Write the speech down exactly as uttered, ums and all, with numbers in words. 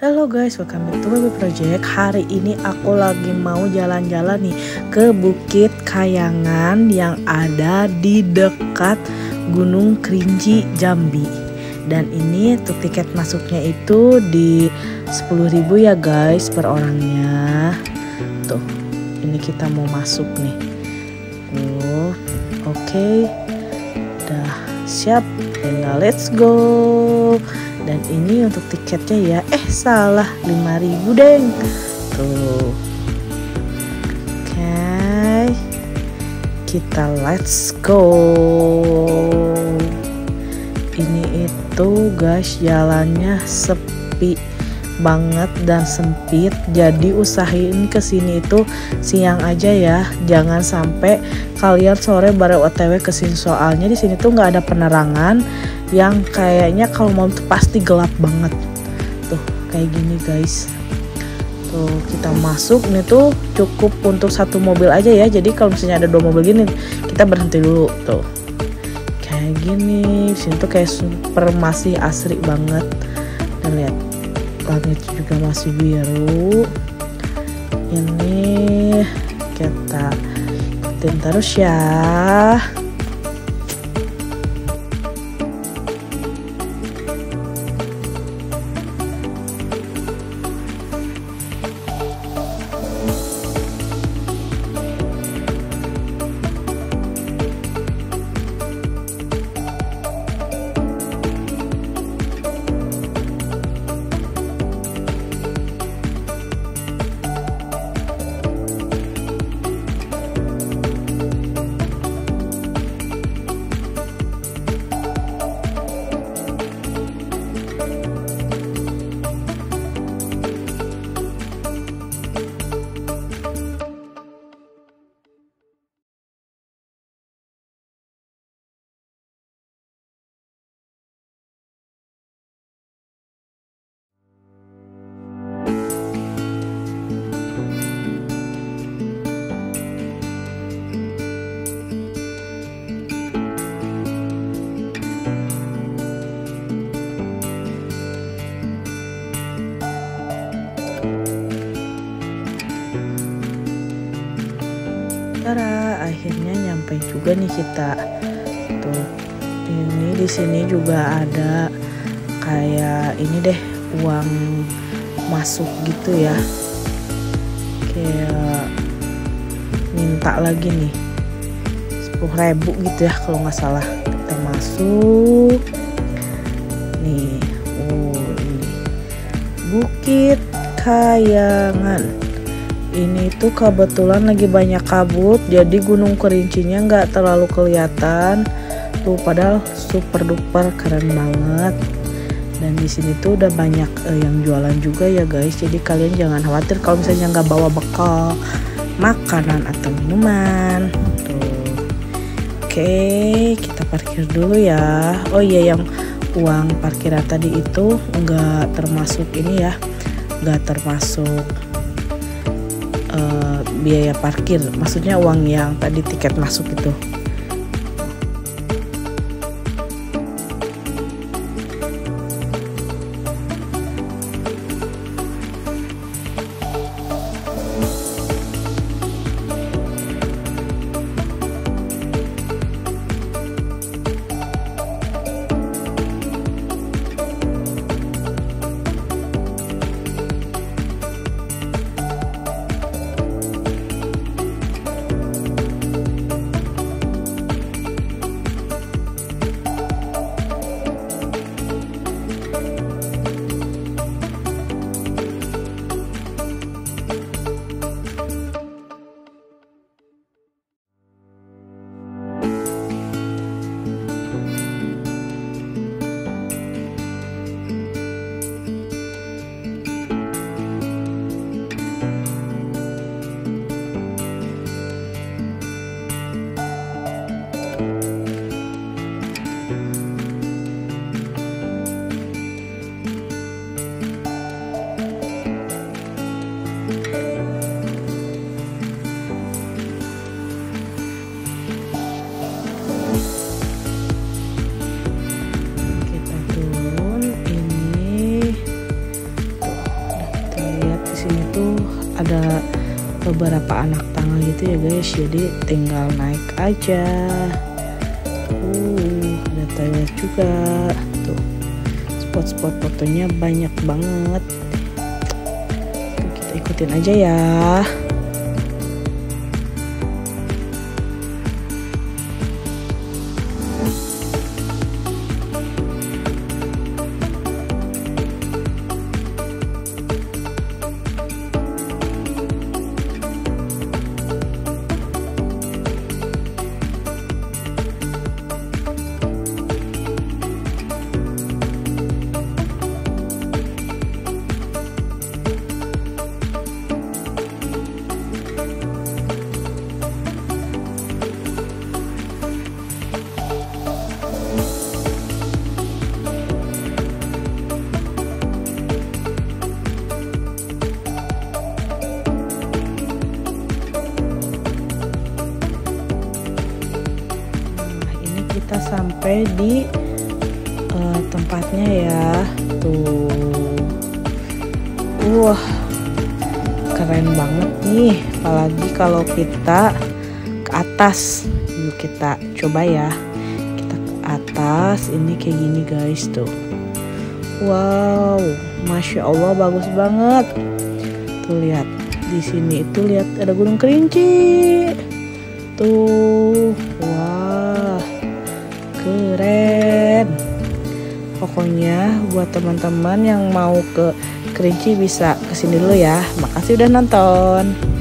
Halo guys, welcome back to W B Project. Hari ini aku lagi mau jalan-jalan nih ke Bukit Kayangan yang ada di dekat Gunung Kerinci, Jambi. Dan ini tuh tiket masuknya itu di sepuluh ribu ya guys per orangnya. Tuh, ini kita mau masuk nih. Oh, oke. Okay. Udah siap, tinggal let's go. Dan ini untuk tiketnya ya, eh salah, lima ribu deng. Tuh. Oke. Okay. Kita let's go. Ini itu guys, jalannya sepi banget dan sempit. Jadi usahain kesini itu siang aja ya. Jangan sampai kalian sore baru O T W kesini, soalnya di sini tuh nggak ada penerangan yang kayaknya kalau mau tuh pasti gelap banget. Tuh kayak gini guys. Tuh kita masuk nih tuh cukup untuk satu mobil aja ya. Jadi kalau misalnya ada dua mobil gini kita berhenti dulu tuh. Kayak gini. Di sini tuh kayak super masih asri banget. Dan lihat langit juga masih biru. Ini kita ikutin terus ya. Tara, akhirnya nyampe juga nih kita. Tuh, ini di sini juga ada kayak ini deh, uang masuk gitu ya. Kayak minta lagi nih sepuluh ribu gitu ya kalau nggak salah. Kita masuk. Nih, oh ini Bukit Kayangan. Ini tuh kebetulan lagi banyak kabut, jadi Gunung Kerincinya nggak terlalu kelihatan. Tuh padahal super duper keren banget. Dan di sini tuh udah banyak eh, yang jualan juga ya guys. Jadi kalian jangan khawatir kalau misalnya nggak bawa bekal makanan atau minuman. Tuh, oke, kita parkir dulu ya. Oh iya, yang uang parkiran tadi itu nggak termasuk ini ya, nggak termasuk Uh, biaya parkir, maksudnya uang yang tadi tiket masuk itu. ada beberapa anak tangga gitu ya guys, jadi tinggal naik aja. Uh, ada toilet juga tuh, spot-spot fotonya banyak banget. Tuh, kita ikutin aja ya. Kita sampai di uh, tempatnya ya, tuh. Wah, keren banget nih, apalagi kalau kita ke atas. Yuk kita coba ya, kita ke atas. Ini kayak gini guys, tuh. Wow, masya Allah, bagus banget. Tuh lihat, di sini itu lihat ada Gunung Kerinci. Tuh, wah, keren. Pokoknya buat teman-teman yang mau ke Kerinci bisa kesini dulu ya. Makasih udah nonton.